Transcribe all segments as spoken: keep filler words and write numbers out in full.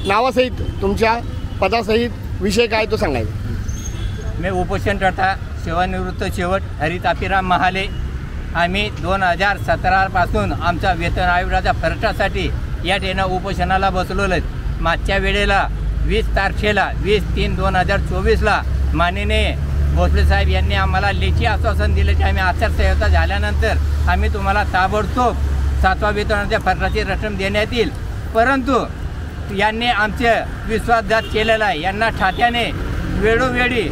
नावासहित तुमच्या पदासहित विषय काय तो सांगायचा। मी उपोषणकर्ता सेवानिवृत्त शेवट हरित अपिराम महाले। आम्ही दोन हजार सतरापासून आमचा वेतन आयोगाच्या फरकासाठी या ठिकाणी उपोषणाला बसलेलो आहेत। मागच्या वेळेला वीस तारखेला वीस तीन दोन हजार चोवीसला माननीय भोसले साहेब यांनी आम्हाला लेखी आश्वासन दिले की आम्ही आचारसंहिता झाल्यानंतर आम्ही तुम्हाला ताबडतोब सातवा वेतनाच्या फरकाची रक्कम देण्यात येईल, परंतु यांनी आमचे विश्वासघात केलेला आहे। यांना ठात्याने वेळोवेळी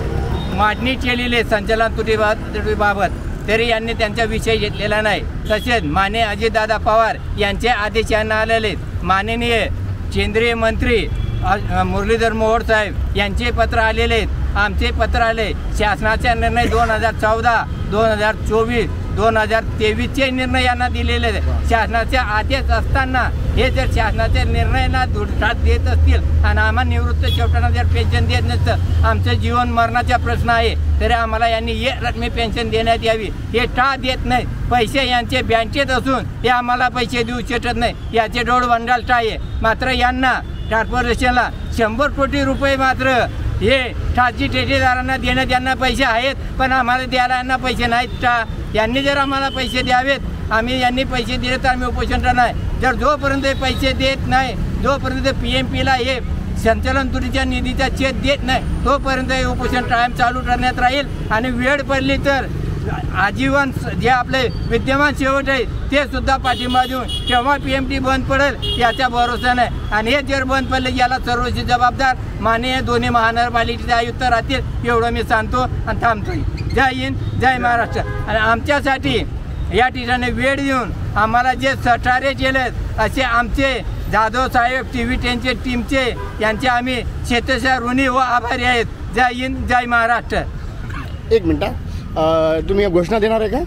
मागणी केलेली संचालन तुटीबाबत, तरी यांनी त्यांचा विषय घेतलेला नाही। तसेच माननीय अजितदादा पवार यांचे आदेश यांना आलेले आहेत। माननीय केंद्रीय मंत्री मुरलीधर मोहोळ साहेब यांचे पत्र आलेले आहेत, आमचे पत्र आले। शासनाचा निर्णय दोन हजार चौदा दोन हजार चोवीस दोन हजार तेवीसचे निर्णय यांना दिलेले आहेत। शासनाचे आदेश असताना हे जर शासनाचे निर्णयाला दुर्घात देत असतील आणि आम्हाला निवृत्त शेवटांना जर पेन्शन देत नसतं, आमचं जीवन मरणाचा प्रश्न आहे, तरी आम्हाला यांनी हे रकमी पेन्शन देण्यात यावी। हे का देत नाही? पैसे यांचे बँकेत असून हे आम्हाला पैसे देऊ शकत नाही, याचे डोळ बंडाल आहे। मात्र यांना कॉर्पोरेशनला शंभर कोटी रुपये मात्र हे खाजगी ठेकेदारांना देण्यात यांना पैसे आहेत, पण आम्हाला द्यायला यांना पैसे नाहीत का? यांनी जर आम्हाला पैसे द्यावेत, आम्ही यांनी पैसे दिले तर आम्ही उपोषण करणार। जर जोपर्यंत पैसे देत नाही, जोपर्यंत पी एम पीला हे संचालन तुटीच्या निधीचा चेक देत नाही, तोपर्यंत हे उपोषण कायम चालू करण्यात राहील। आणि वेळ पडली तर आजीवन जे आपले विद्यमान शेवट आहे ते सुद्धा पाठिंबा देऊन केव्हा पी एम टी बंद पडेल याचा भरोसा नाही। आणि हे जर बंद पडले याला सर्वस्वी जबाबदार माननीय दोन्ही महानगरपालिकेचे आयुक्त राहतील, एवढं मी सांगतो आणि थांबतोय। जय हिंद, जय महाराष्ट्र। आणि आमच्यासाठी या ठिकाणी वेळ देऊन आम्हाला जे सहकार्य केलेत असे आमचे जाधव साहेब टी व्ही टेनचे टीमचे यांचे आम्ही शेतशः ऋणी व आभारी आहेत। जय हिंद, जय महाराष्ट्र। एक मिनटं, तुम्ही घोषणा देणार आहे का?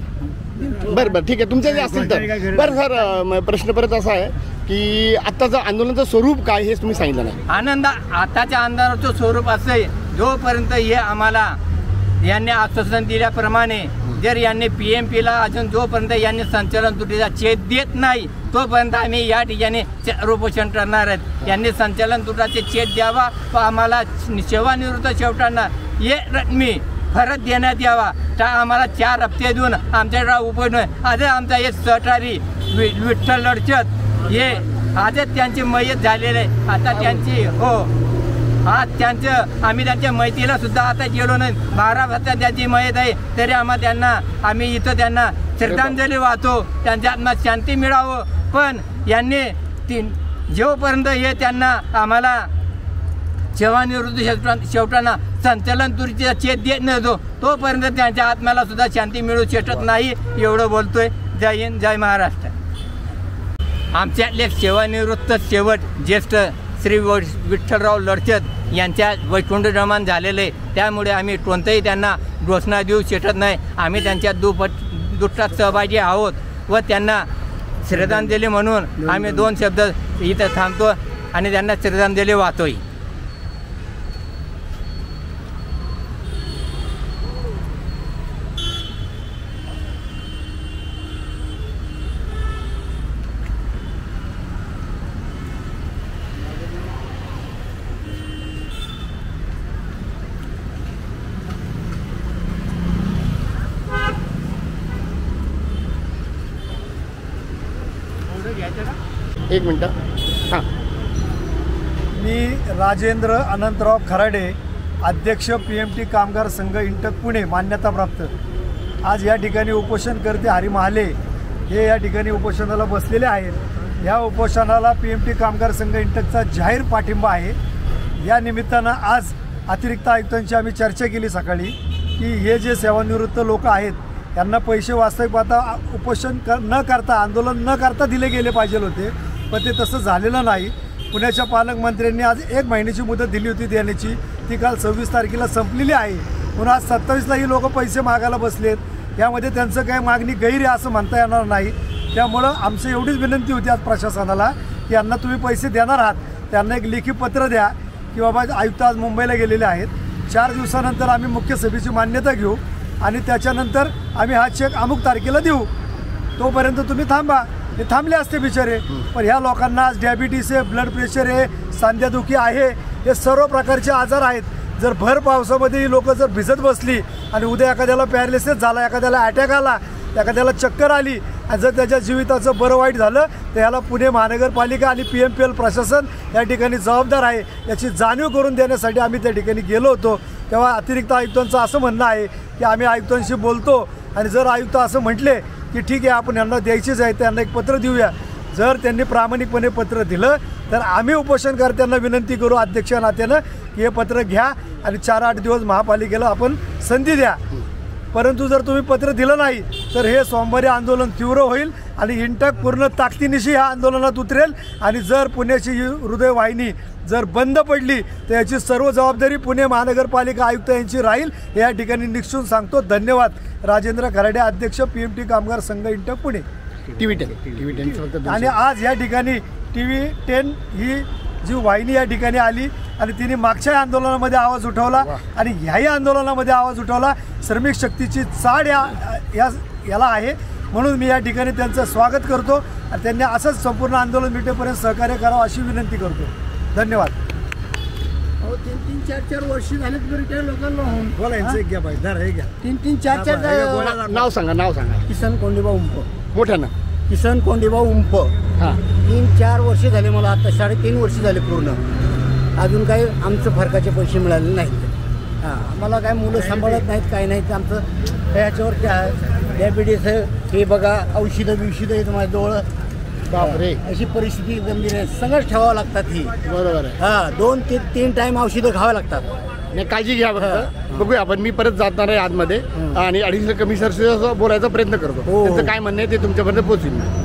बरं बरं ठीक आहे, तुमचं जे असेल तर। बरं सर, प्रश्न परत असा आहे की आत्ताचं आंदोलनाचं स्वरूप काय हे तुम्ही सांगितलं नाही। आनंद आताच्या आंदोलनाचं स्वरूप असं आहे, जोपर्यंत हे आम्हाला यांनी आश्वासन दिल्याप्रमाणे जर यांनी पी एम पीला अजून जोपर्यंत यांनी संचालन तुटीचा चेक देत नाही, तोपर्यंत आम्ही या ठिकाणी उपोषण करणार आहेत। यांनी संचालन तुटाचे चेक द्यावा व आम्हाला सेवानिवृत्त शेवटांना हे रकमी फरक देण्यात यावा। तर आम्हाला चार हप्ते देऊन आमच्याकडे उपोषण आज आमचा हे सहकारी वि विठ्ठल लडचत हे आजच त्यांची मयत झालेले आहे। आता त्यांची हो आज त्यांचं आम्ही त्यांच्या मैतीला सुद्धा आता गेलो नाही। बारा वाजता त्यांची मयत आहे, तरी आम्हाला त्यांना आम्ही इथं त्यांना श्रद्धांजली वाहतो, त्यांच्या आत्म्यात शांती मिळावं। पण यांनी तीन जोपर्यंत हे त्यांना आम्हाला सेवानिवृत्त शेवटा शेवटांना संचालन तुटीचा चेक देत नव्हतो, तोपर्यंत त्यांच्या आत्म्याला सुद्धा शांती मिळू शकत नाही, एवढं बोलतोय। जय हिंद, जय महाराष्ट्र। आमच्यातले सेवानिवृत्त शेवट ज्येष्ठ श्री विठ्ठलराव लडचत यांच्या वैकुंठ रमान झालेले, त्यामुळे आम्ही कोणतंही त्यांना घोषणा देऊ शकत नाही। आम्ही त्यांच्या दुपट दुःखात सहभागी आहोत व त्यांना श्रद्धांजली म्हणून आम्ही दोन शब्द इथं थांबतो आणि त्यांना श्रद्धांजली वाहतोय। एक मिनटं, हां। मी राजेंद्र अनंतराव खराडे, अध्यक्ष पी एम टी कामगार संघ इंटक पुणे मान्यताप्राप्त, आज या ठिकाणी उपोषणकर्ते हरी महाले हे या ठिकाणी उपोषणाला बसलेले आहेत। या उपोषणाला पी एम टी कामगार संघ इंटकचा जाहीर पाठिंबा आहे। या निमित्तानं आज अतिरिक्त आयुक्तांची आम्ही चर्चा केली सकाळी की हे जे सेवानिवृत्त लोक आहेत त्यांना पैसे वास्तविक आता उपोषण कर न करता आंदोलन न करता दिले गेले पाहिजे होते, पण ते तसं झालेलं नाही। पुण्याच्या पालकमंत्र्यांनी आज एक महिन्याची मुदत दिली होती देण्याची, ती काल सव्वीस तारखेला संपलेली आहे। पुन्हा आज सत्तावीसला ही लोक पैसे मागायला बसलेत। यामध्ये त्यांचं काही मागणी गैर आहे असं म्हणता येणार नाही। त्यामुळं आमची एवढीच विनंती होती आज प्रशासनाला की यांना तुम्ही पैसे देणार आहात, त्यांना एक लेखी पत्र द्या की बाबा आयुक्त आज मुंबईला गेलेले आहेत, चार दिवसानंतर आम्ही मुख्य सभेची मान्यता घेऊ आणि त्याच्यानंतर आम्ही हा चेक अमुक तारखेला देऊ, तोपर्यंत तुम्ही थांबा। ते थांबले असते बिचारे. पण ह्या लोकांना आज डायबिटीस आहे, ब्लड प्रेशर आहे, सांध्यादुखी आहे, हे सर्व प्रकारचे आजार आहेत. जर भर पावसामध्ये ही लोक जर भिजत बसली आणि उद्या एखाद्याला पॅरालिसिस झाला, एखाद्याला अटॅक आला, एखाद्याला चक्कर आली आणि जर त्याच्या जीविताचं बरं वाईट झालं तर ह्याला पुणे महानगरपालिका आणि पी एम पी एल प्रशासन या ठिकाणी जबाबदार आहे. याची जाणीव करून देण्यासाठी आम्ही त्या ठिकाणी गेलो होतो. तेव्हा अतिरिक्त आयुक्तांचं असं म्हणणं आहे की आम्ही आयुक्तांशी बोलतो आणि जर आयुक्त असं म्हटले की ठीक आहे आपण यांना द्यायचीच आहे, त्यांना एक पत्र देऊया. जर त्यांनी प्रामाणिकपणे पत्र दिलं तर आम्ही उपोषणकर्त्यांना विनंती करू अध्यक्ष नात्यानं की हे पत्र घ्या आणि चार आठ दिवस महापालिकेला आपण संधी द्या. परंतु जर तुम्ही पत्र दिलं नाही तर हे सोमवारी आंदोलन तीव्र होईल आणि इंटक पूर्ण ताकदीनिशी ह्या आंदोलनात उतरेल. आणि जर पुण्याची ही हृदयवाहिनी जर बंद पडली तर याची सर्व जबाबदारी पुणे महानगरपालिका आयुक्त यांची राहील हे या ठिकाणी निक्षून सांगतो. धन्यवाद. राजेंद्र खराडे, अध्यक्ष पी एम टी कामगार संघ INTUC Pune. T V ten T V ten आणि आज या ठिकाणी टी व्ही टेन ही जी वाहिनी या ठिकाणी आली आणि तिने मागच्या आंदोलनामध्ये आवाज उठवला आणि ह्याही आंदोलनामध्ये आवाज उठवला. श्रमिक शक्तीची चाड या या याला आहे. म्हणून मी या ठिकाणी त्यांचं स्वागत करतो आणि त्यांनी असंच संपूर्ण आंदोलन मिटेपर्यंत सहकार्य करावं अशी विनंती करतो. धन्यवाद. अहो तीन तीन चार चार वर्ष झालेत रिटायर लोकांना होऊन. बोला यांचं एक घ्या पाहिजे धर हे घ्या. तीन तीन चार चार नाव सांगा नाव सांगा किसन कोंडीबा उंप. मोठ्यानं. किसन कोंडीबा उंप. हां तीन चार वर्ष झाले मला, आता साडेतीन वर्ष झाले पूर्ण. अजून काही आमचं फरकाचे पैसे मिळाले नाहीत. हां आम्हाला काय मुलं सांभाळत नाहीत, काय नाहीत. आमचं याच्यावर डायबिटीस हे बघा, औषधं बिवषधं आहेत माझ्याजवळ. बापरे. अशी परिस्थिती गंभीर आहे. सगळंच ठेवावं लागतात ही. बरोबर आहे. हां दोन तीन तीन टाईम औषधं खावं लागतात. नाही काळजी घ्या फक्त. बघूया आपण. मी परत जाणार आहे आतमध्ये आणि ॲडिशनल कमिशनरशी बोलायचा प्रयत्न करतो. हो. त्यांचं काय म्हणणं आहे ते तुमच्यापर्यंत पोहोचेल.